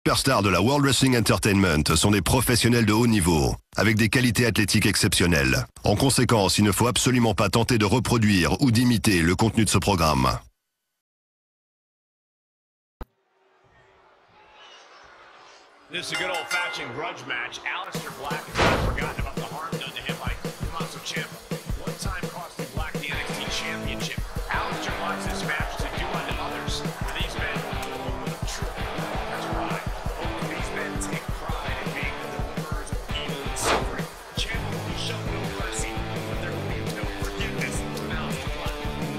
superstars de la World Wrestling Entertainment sont des professionnels de haut niveau, avec des qualités athlétiques exceptionnelles. En conséquence, il ne faut absolument pas tenter de reproduire ou d'imiter le contenu de ce programme. This is a good old-fashioned grudge match. Aleister Black has not forgotten about the harm done to him by Tommaso Ciampa. One time costing Black the NXT Championship. Aleister wants this match to do unto others. For these men, true. That's right. Both of these men take pride in being the deliverers of evil and suffering. Ciampa will show no mercy, but there will be no forgiveness from Aleister Black.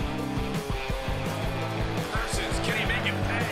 Versus, can he make him pay?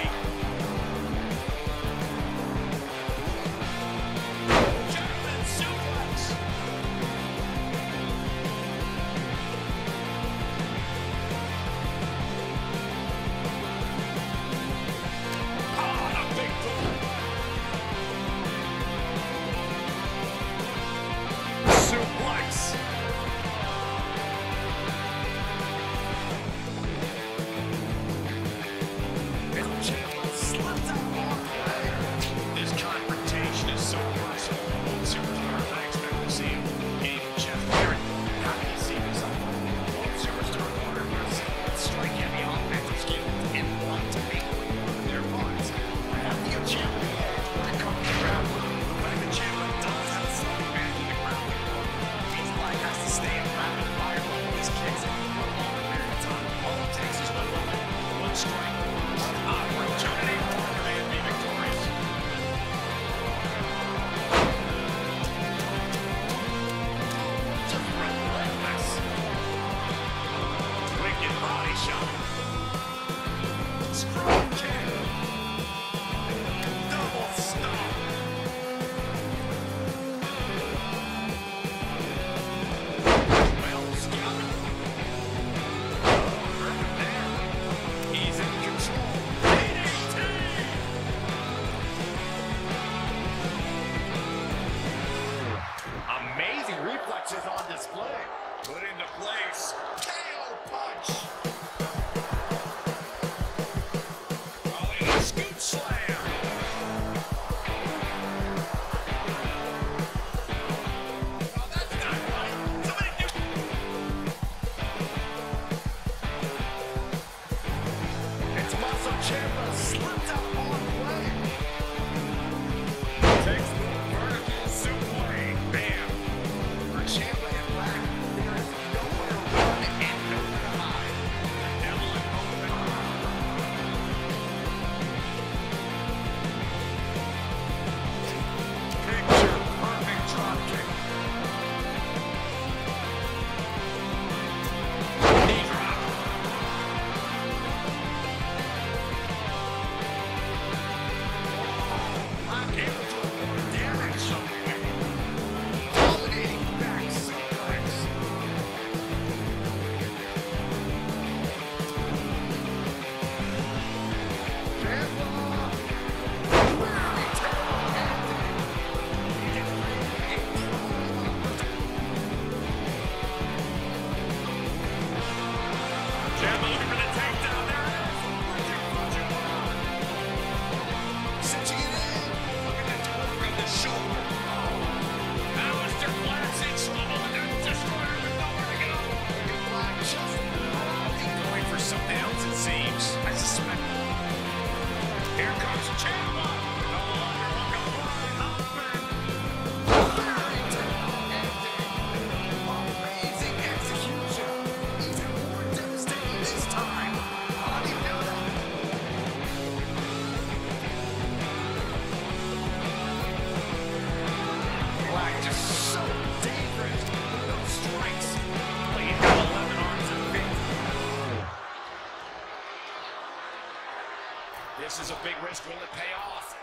This is a big risk. Will it pay off?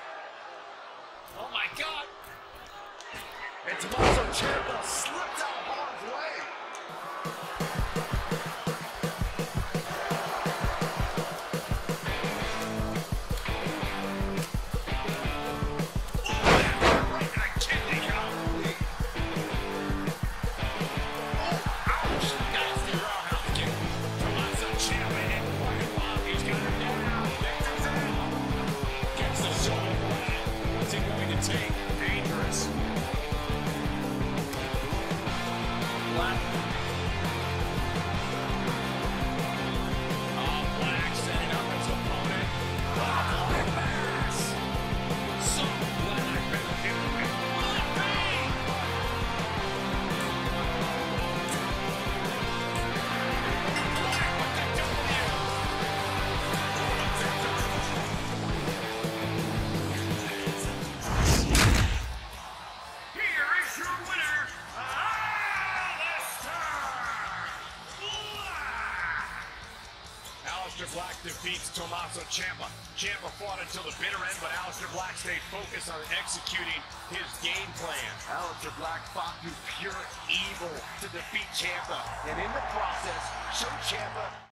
Oh my God! And Tommaso Ciampa slipped out of harm's way. Black defeats Tommaso Ciampa. Ciampa fought until the bitter end, but Aleister Black stayed focused on executing his game plan. Aleister Black fought through pure evil to defeat Ciampa, and in the process, showed Ciampa